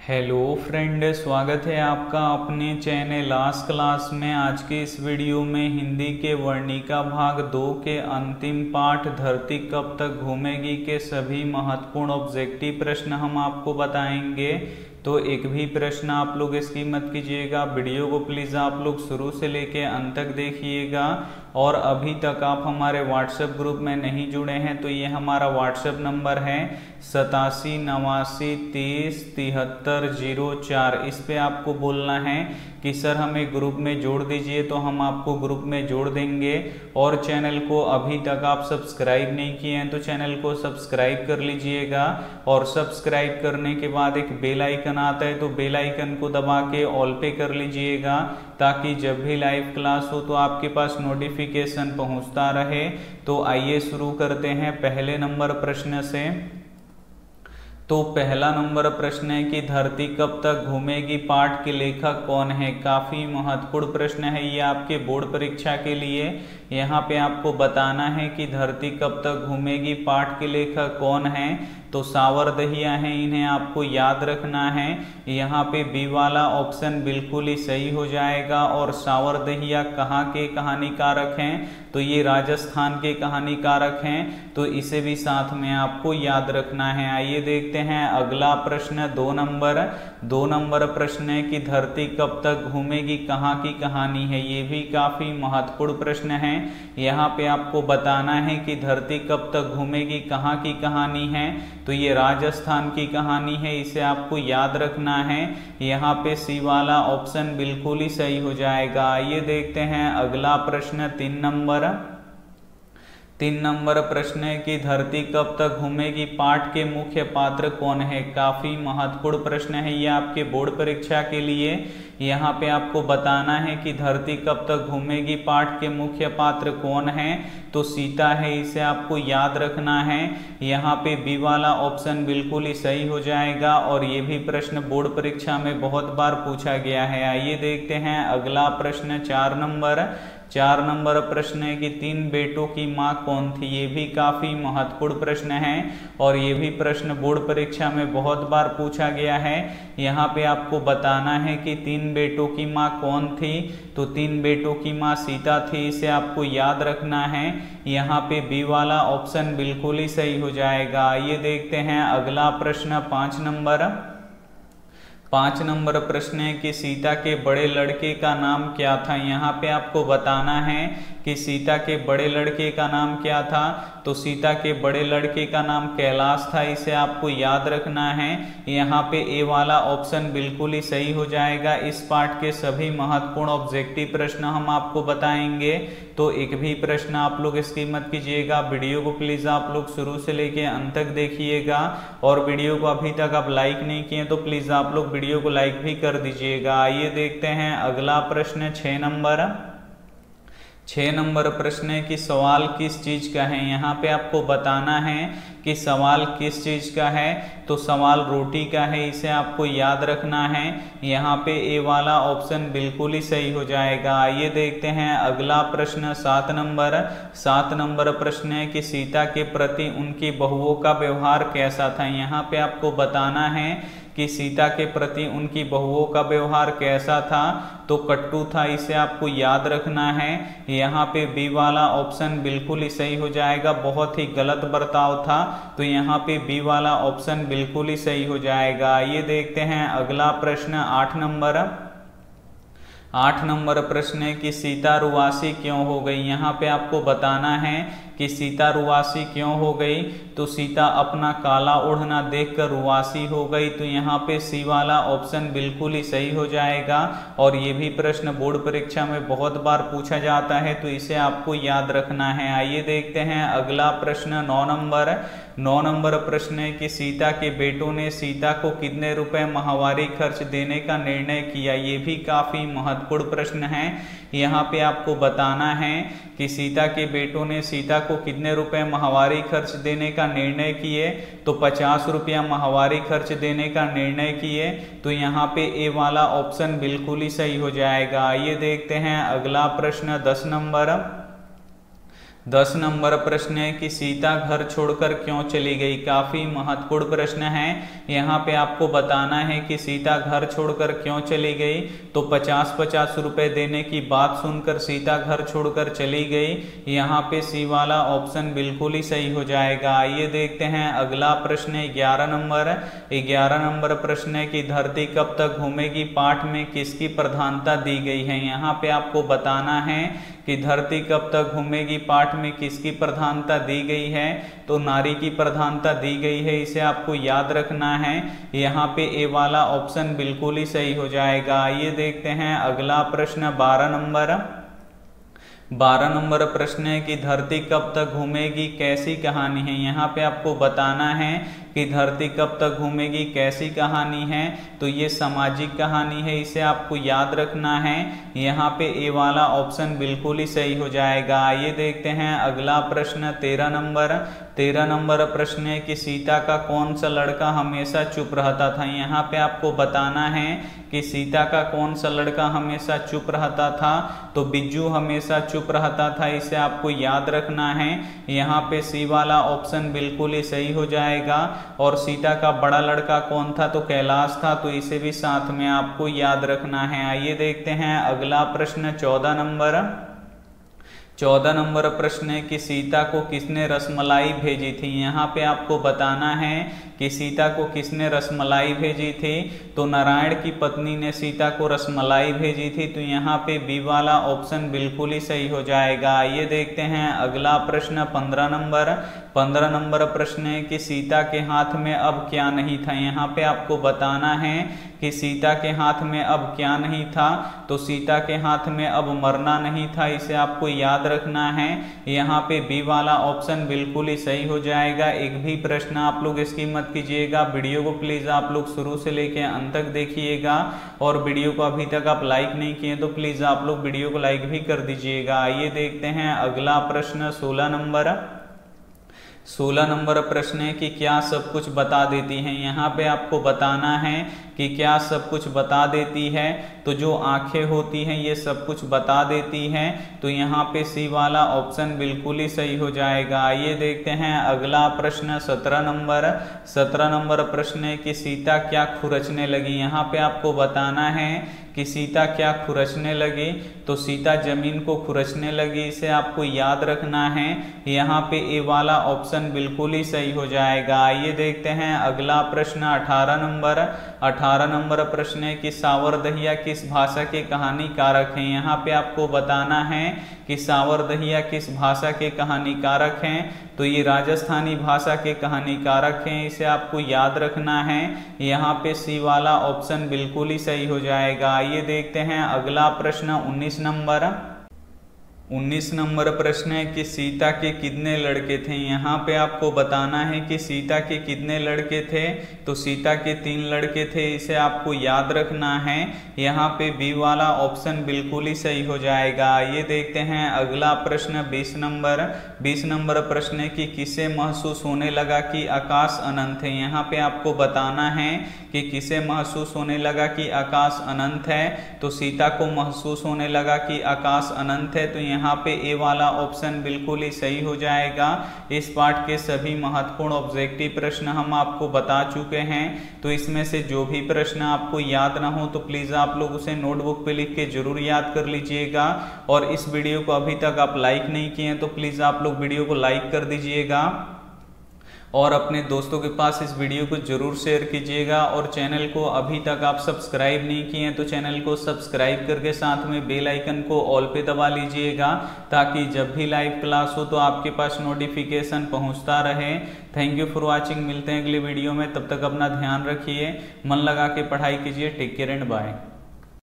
Hello friend, स्वागत है आपका अपने चैनल लास्ट क्लास में। आज के इस वीडियो में हिंदी के वर्णिका भाग 2 के अंतिम पाठ धरती कब तक घूमेगी के सभी महत्वपूर्ण ऑब्जेक्टिव प्रश्न हम आपको बताएंगे। तो एक भी प्रश्न आप लोग इसकी मत कीजिएगा। वीडियो को प्लीज़ आप लोग शुरू से लेके अंत तक देखिएगा। और अभी तक आप हमारे व्हाट्सएप ग्रुप में नहीं जुड़े हैं तो ये हमारा व्हाट्सएप नंबर है 8789237304। इस पे आपको बोलना है कि सर हमें ग्रुप में जोड़ दीजिए, तो हम आपको ग्रुप में जोड़ देंगे। और चैनल को अभी तक आप सब्सक्राइब नहीं किए हैं तो चैनल को सब्सक्राइब कर लीजिएगा। और सब्सक्राइब करने के बाद एक बेल आइकन आता है तो बेल आइकन को दबा के ऑल पे कर लीजिएगा, ताकि जब भी लाइव क्लास हो तो आपके पास नोटिफिकेशन पहुंचता रहे। तो आइए शुरू करते हैं पहले नंबर प्रश्न से। तो पहला नंबर प्रश्न है कि धरती कब तक घूमेगी पाठ के लेखक कौन है। काफी महत्वपूर्ण प्रश्न है ये आपके बोर्ड परीक्षा के लिए। यहाँ पे आपको बताना है कि धरती कब तक घूमेगी पाठ के लेखक कौन है। तो सावरदहिया है, इन्हें आपको याद रखना है। यहाँ पे बी वाला ऑप्शन बिल्कुल ही सही हो जाएगा। और सावरदहिया कहाँ के कहानीकारक हैं, तो ये राजस्थान के कहानीकारक हैं। तो इसे भी साथ में आपको याद रखना है। आइए देखते हैं अगला प्रश्न। 2 नंबर प्रश्न है कि धरती कब तक घूमेगी कहाँ की कहानी है। ये भी काफी महत्वपूर्ण प्रश्न है। यहाँ पे आपको बताना है कि धरती कब तक घूमेगी कहाँ की कहानी है। तो ये राजस्थान की कहानी है, इसे आपको याद रखना है। यहाँ पे सी वाला ऑप्शन बिल्कुल ही सही हो जाएगा। आइए देखते हैं अगला प्रश्न। 3 नंबर प्रश्न है कि धरती कब तक घूमेगी पाठ के मुख्य पात्र कौन है। काफी महत्वपूर्ण प्रश्न है ये आपके बोर्ड परीक्षा के लिए। यहाँ पे आपको बताना है कि धरती कब तक घूमेगी पाठ के मुख्य पात्र कौन है। तो सीता है, इसे आपको याद रखना है। यहाँ पे बी वाला ऑप्शन बिल्कुल ही सही हो जाएगा। और ये भी प्रश्न बोर्ड परीक्षा में बहुत बार पूछा गया है। आइए देखते हैं अगला प्रश्न। 4 नंबर प्रश्न है कि 3 बेटों की मां कौन थी। ये भी काफी महत्वपूर्ण प्रश्न है और ये भी प्रश्न बोर्ड परीक्षा में बहुत बार पूछा गया है। यहाँ पे आपको बताना है कि 3 बेटों की मां कौन थी। तो 3 बेटों की मां सीता थी, इसे आपको याद रखना है। यहाँ पे बी वाला ऑप्शन बिल्कुल ही सही हो जाएगा। ये देखते हैं अगला प्रश्न। 5 नंबर प्रश्न है कि सीता के बड़े लड़के का नाम क्या था। यहाँ पे आपको बताना है कि सीता के बड़े लड़के का नाम क्या था। तो सीता के बड़े लड़के का नाम कैलाश था, इसे आपको याद रखना है। यहाँ पे ए वाला ऑप्शन बिल्कुल ही सही हो जाएगा। इस पाठ के सभी महत्वपूर्ण ऑब्जेक्टिव प्रश्न हम आपको बताएंगे। तो एक भी प्रश्न आप लोग इसकी मत कीजिएगा। वीडियो को प्लीज आप लोग शुरू से लेके अंत तक देखिएगा। और वीडियो को अभी तक आप लाइक नहीं किए तो प्लीज आप लोग वीडियो को लाइक भी कर दीजिएगा। आइए देखते हैं अगला प्रश्न। 6 नंबर प्रश्न है कि सवाल किस चीज का है। यहाँ पे आपको बताना है कि सवाल किस चीज का है। तो सवाल रोटी का है, इसे आपको याद रखना है। यहाँ पे ए वाला ऑप्शन बिल्कुल ही सही हो जाएगा। आइए देखते हैं अगला प्रश्न। 7 नंबर प्रश्न है कि सीता के प्रति उनकी बहुओं का व्यवहार कैसा था। यहाँ पे आपको बताना है कि सीता के प्रति उनकी बहुओं का व्यवहार कैसा था। तो कट्टू था, इसे आपको याद रखना है। यहाँ पे बी वाला ऑप्शन बिल्कुल ही सही हो जाएगा। बहुत ही गलत बर्ताव था, तो यहाँ पे बी वाला ऑप्शन बिल्कुल ही सही हो जाएगा। ये देखते हैं अगला प्रश्न। 8 नंबर प्रश्न है कि सीता रुआसी क्यों हो गई। यहाँ पे आपको बताना है कि सीता रुआसी क्यों हो गई। तो सीता अपना काला ओढ़ना देखकर रुआसी हो गई। तो यहाँ पे सी वाला ऑप्शन बिल्कुल ही सही हो जाएगा। और ये भी प्रश्न बोर्ड परीक्षा में बहुत बार पूछा जाता है, तो इसे आपको याद रखना है। आइए देखते हैं अगला प्रश्न। 9 नंबर प्रश्न है कि सीता के बेटों ने सीता को कितने रुपए माहवारी खर्च देने का निर्णय किया। ये भी काफी महत्वपूर्ण प्रश्न है। यहाँ पे आपको बताना है कि सीता के बेटों ने सीता को कितने रुपए माहवारी खर्च देने का निर्णय किए। तो 50 रुपया माहवारी खर्च देने का निर्णय किए। तो यहाँ पे ए वाला ऑप्शन बिल्कुल ही सही हो जाएगा। ये देखते हैं अगला प्रश्न। 10 10 नंबर प्रश्न है कि सीता घर छोड़कर क्यों चली गई। काफी महत्वपूर्ण प्रश्न है। यहाँ पे आपको बताना है कि सीता घर छोड़कर क्यों चली गई। तो 50-50 रुपए देने की बात सुनकर सीता घर छोड़कर चली गई। यहाँ पे सी वाला ऑप्शन बिल्कुल ही सही हो जाएगा। आइए देखते हैं अगला प्रश्न 11 नंबर। 11 नंबर प्रश्न है कि धरती कब तक घूमेगी पाठ में किसकी प्रधानता दी गई है। यहाँ पे आपको बताना है कि धरती कब तक घूमेगी पाठ में किसकी प्रधानता दी गई है। तो नारी की प्रधानता दी गई है, इसे आपको याद रखना है। यहाँ पे ए वाला ऑप्शन बिल्कुल ही सही हो जाएगा। आइए देखते हैं अगला प्रश्न 12 नंबर। 12 नंबर प्रश्न है कि धरती कब तक घूमेगी कैसी कहानी है। यहाँ पे आपको बताना है कि धरती कब तक घूमेगी कैसी कहानी है। तो ये सामाजिक कहानी है, इसे आपको याद रखना है। यहाँ पे ए वाला ऑप्शन बिल्कुल ही सही हो जाएगा। आइए देखते हैं अगला प्रश्न 13 नंबर। 13 नंबर प्रश्न है कि सीता का कौन सा लड़का हमेशा चुप रहता था। यहाँ पे आपको बताना है कि सीता का कौन सा लड़का हमेशा चुप रहता था। तो बिज्जू हमेशा चुप रहता था, इसे आपको याद रखना है। यहाँ पे सी वाला ऑप्शन बिल्कुल ही सही हो जाएगा। और सीता का बड़ा लड़का कौन था। तो कैलाश था, तो इसे भी साथ में आपको याद रखना है। आइए देखते हैं अगला प्रश्न 14 नंबर। 14 नंबर प्रश्न है कि सीता को किसने रसमलाई भेजी थी। यहाँ पे आपको बताना है कि सीता को किसने रसमलाई भेजी थी। तो नारायण की पत्नी ने सीता को रसमलाई भेजी थी। तो यहाँ पे बी वाला ऑप्शन बिल्कुल ही सही हो जाएगा। आइए देखते हैं अगला प्रश्न 15 नंबर। 15 नंबर प्रश्न है कि सीता के हाथ में अब क्या नहीं था। यहाँ पे आपको बताना है कि सीता के हाथ में अब क्या नहीं था। तो सीता के हाथ में अब मरना नहीं था, इसे आपको याद रखना है। यहाँ पे बी वाला ऑप्शन बिल्कुल ही सही हो जाएगा। एक भी प्रश्न आप लोग इसकी मत कीजिएगा। वीडियो को प्लीज आप लोग शुरू से लेके अंत तक देखिएगा। और वीडियो को अभी तक आप लाइक नहीं किए तो प्लीज आप लोग वीडियो को लाइक भी कर दीजिएगा। आइए देखते हैं अगला प्रश्न 16 नंबर। 16 नंबर प्रश्न है कि क्या सब कुछ बता देती हैं। यहाँ पे आपको बताना है कि क्या सब कुछ बता देती है। तो जो आंखें होती हैं ये सब कुछ बता देती हैं। तो यहाँ पे सी वाला ऑप्शन बिल्कुल ही सही हो जाएगा। आइए देखते हैं अगला प्रश्न 17 नंबर। 17 नंबर प्रश्न है कि सीता क्या खुरचने लगी। यहाँ पे आपको बताना है कि सीता क्या खुरचने लगी। तो सीता जमीन को खुरचने लगी, इसे आपको याद रखना है। यहाँ पे ए वाला ऑप्शन बिल्कुल ही सही हो जाएगा। आइए देखते हैं अगला प्रश्न 18 नंबर। 18 नंबर प्रश्न है कि सावरदहिया किस भाषा के कहानीकारक हैं। यहाँ पे आपको बताना है कि सावरदहिया किस भाषा के कहानीकारक हैं। तो ये राजस्थानी भाषा के कहानीकारक हैं, इसे आपको याद रखना है। यहाँ पे सी वाला ऑप्शन बिल्कुल ही सही हो जाएगा। आइए देखते हैं अगला प्रश्न 19 नंबर। 19 नंबर प्रश्न है कि सीता के कितने लड़के थे। यहाँ पे आपको बताना है कि सीता के कितने लड़के थे। तो सीता के 3 लड़के थे, इसे आपको याद रखना है। यहाँ पे बी वाला ऑप्शन बिल्कुल ही सही हो जाएगा। ये देखते हैं अगला प्रश्न 20 नंबर। 20 नंबर प्रश्न है कि किसे महसूस होने लगा कि आकाश अनंत है। यहाँ पे आपको बताना है कि किसे महसूस होने लगा कि आकाश अनंत है। तो सीता को महसूस होने लगा कि आकाश अनंत है। तो यहाँ पे ए वाला ऑप्शन बिल्कुल ही सही हो जाएगा। इस पाठ के सभी महत्वपूर्ण ऑब्जेक्टिव प्रश्न हम आपको बता चुके हैं। तो इसमें से जो भी प्रश्न आपको याद ना हो तो प्लीज आप लोग उसे नोटबुक पे लिख के जरूर याद कर लीजिएगा। और इस वीडियो को अभी तक आप लाइक नहीं किए हैं तो प्लीज आप लोग वीडियो को लाइक कर दीजिएगा और अपने दोस्तों के पास इस वीडियो को जरूर शेयर कीजिएगा। और चैनल को अभी तक आप सब्सक्राइब नहीं किए हैं तो चैनल को सब्सक्राइब करके साथ में बेल आइकन को ऑल पे दबा लीजिएगा, ताकि जब भी लाइव क्लास हो तो आपके पास नोटिफिकेशन पहुंचता रहे। Thank you for watching. मिलते हैं अगले वीडियो में, तब तक अपना ध्यान रखिए, मन लगा के पढ़ाई कीजिए। Take care and bye.